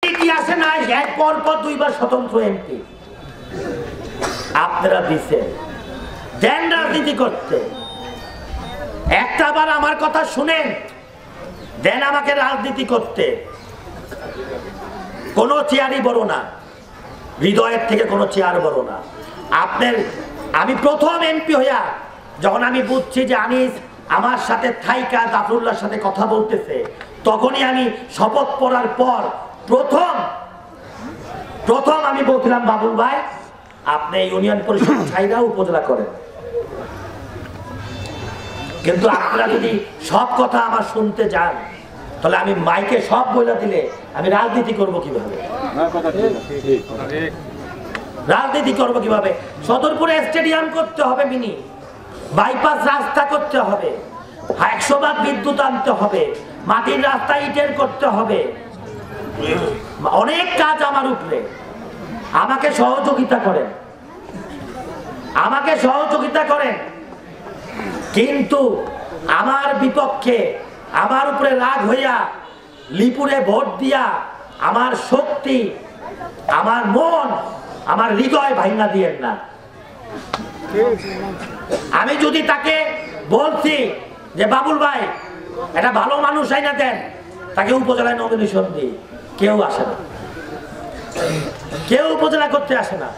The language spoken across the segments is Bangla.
ইতিহাসে নাই এক পর পর দুইবার স্বতন্ত্র এমপি আপনারা দিচ্ছেন, দেন রাজনীতি করতে। একটা বার আমার কথা শুনেন, দেন আমাকে রাজনীতি করতে। কোনো চেয়ারই বড় না, হৃদয়ের থেকে কোনো চেয়ার বড় না। আমি প্রথম এমপি হইয়া যখন আমি বুঝছি যে আনিস আমার সাথে থাইকা জাফরুল্লাহর সাথে কথা বলতেছে, তখনই আমি শপথ পড়ার পর প্রথম আমি বলছিলাম, বাবুল ভাই আপনি ইউনিয়ন পরিষদ ছাইরা উপজেলা করেন। কিন্তু আপনারা যদি সব কথা আমার শুনতে যান, তাহলে আমি মাইকে সব বলে দিলে আমি রাজনীতি করব কিভাবে? রাজনীতি করব কিভাবে? সদরপুরে স্টেডিয়াম করতে হবে, মিনি বাইপাস রাস্তা করতে হবে, 100 ভাগ বিদ্যুৎ আনতে হবে, মাটির রাস্তা ইটের করতে হবে, অনেক কাজ আমার উপরে। আমাকে সহযোগিতা করেন, কিন্তু আমার বিপক্ষে আমার উপরে রাগ হইয়া লিপুরে ভোট দিয়া আমার শক্তি, আমার মন, আমার হৃদয় ভাঙা দিয়েন না। আমি যদি তাকে বলছি যে বাবুল ভাই এটা ভালো মানুষ আইনা দেন, তাকে উপজেলায় নমিনেশন দিই, কেউ আসে না, কেউ উপজেলা করতে আসে না,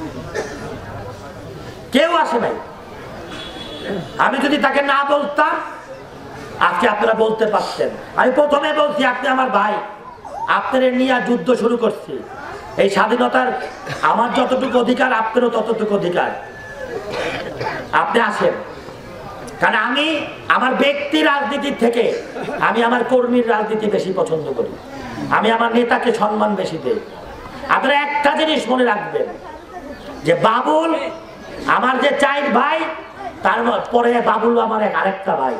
কেউ আসে নাই। আমি যদি তাকে না বলতাম, আজকে আপনারা বলতে পারতেন। আমি প্রথমে বলছি আপনি আমার ভাই, আপনাদের নিয়ে যুদ্ধ শুরু করছি। এই স্বাধীনতার আমার যতটুকু অধিকার, আপনারও ততটুকু অধিকার। আপনি আসেন, কারণ আমি আমার ব্যক্তি রাজনীতির থেকে আমি আমার কর্মীর রাজনীতি বেশি পছন্দ করি। আমি আমার নেতাকে সম্মান বেশি দেই। আপনারা একটা জিনিস মনে রাখবেন যে বাবুল আমার যে 4 ভাই, তার পরে বাবুল আমার আরেকটা ভাই।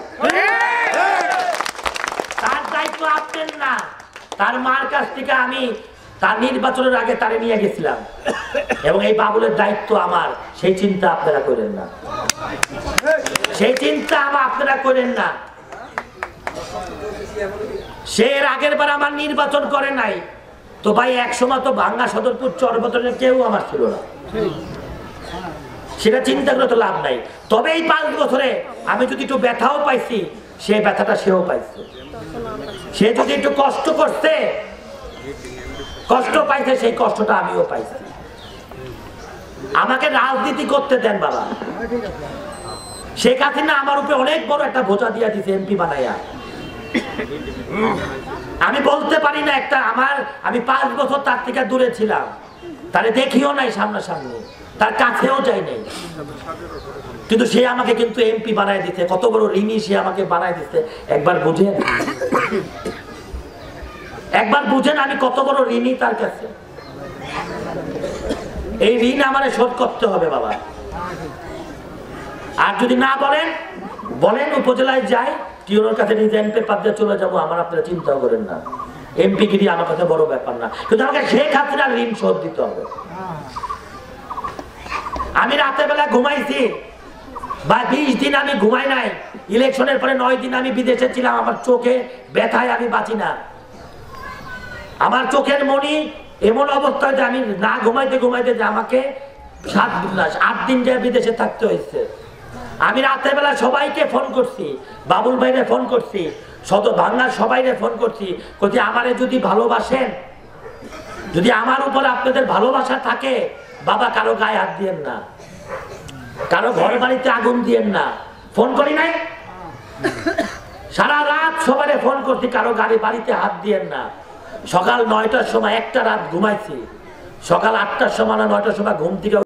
তার দায়িত্ব আপনার না, তার মার কাছ থেকে আমি তার নির্বাচনের আগে তারে নিয়ে গেছিলাম, এবং এই বাবুলের দায়িত্ব আমার। সেই চিন্তা আপনারা করেন না, সেই চিন্তা আপনারা করেন না। সে আগের বার আমার নির্বাচন করে নাই তো ভাই, একসময় তো ভাঙ্গা সদরপুর চরবতনের কেউ আমার ছিল না, সেটা চিন্তা করে তো লাভ নাই। তবে এই 5 বছরে আমি যদি একটু ব্যথাও পাইছি, সে ব্যথাটা সেও পাইছে। সে যদি একটু কষ্ট পাইছে, সেই কষ্টটা আমিও পাইছি। আমাকে রাজনীতি করতে দেন বাবা। শেখ হাসিনা আমার উপরে অনেক বড় একটা বোঝা দিয়ে দিছে এমপি বানাইয়া। আমি বলতে পারি না আমি 5 বছর তার থেকে দূরে ছিলাম, তারে দেখিও নাই সামনাসামনি, তার কাছেও যাই নাই, কিন্তু সে আমাকে কিন্তু এমপি বানায় দিতে। কত বড় ঋণী সে আমাকে বানায় দিতে, একবার বুঝেন আমি কত বড় ঋণী তার কাছে। এই ঋণ আমারে শোধ করতে হবে বাবা। আর যদি না বলেন উপজেলায় যাই, টিওর কাছে রিজাইন পেপার দিয়ে চলে যাবো, আমার আপনারা চিন্তাও করেন না। এমপি গিরি আমার কাছে বড় ব্যাপার না, কিন্তু আমাকে শেখ হাসিনার ঋণ শোধ দিতে হবে। আমি রাতে বেলা ঘুমাইছি বা 20 দিন আমি ঘুমাই নাই। ইলেকশনের পরে 9 দিন আমি বিদেশে ছিলাম। আমার চোখে ব্যথায় আমি বাঁচি না। আমার চোখের মনি এমন অবস্থায় যে আমি না ঘুমাইতে যে আমাকে 8 দিন যে বিদেশে থাকতে হয়েছে। আমি রাতের বেলা সবাইকে ফোন করছি, বাবুল ভাইরে ফোন করছি, ভাঙ্গার সবাইরে ফোন করছি, আমারে যদি ভালোবাসেন, যদি আমার উপর আপনাদের ভালোবাসা থাকে, বাবা কারো গায়ে হাত দিয়েন না, কারো ঘর বাড়িতে আগুন দিয়েন না। ফোন করি নাই, সারা রাত সবাই ফোন করছি, কারো বাড়িতে হাত দিয়েন না। সকাল 9টার সময় একটা রাত ঘুমাইছি, সকাল 8টার সময় না 9টার সময় ঘুম থেকে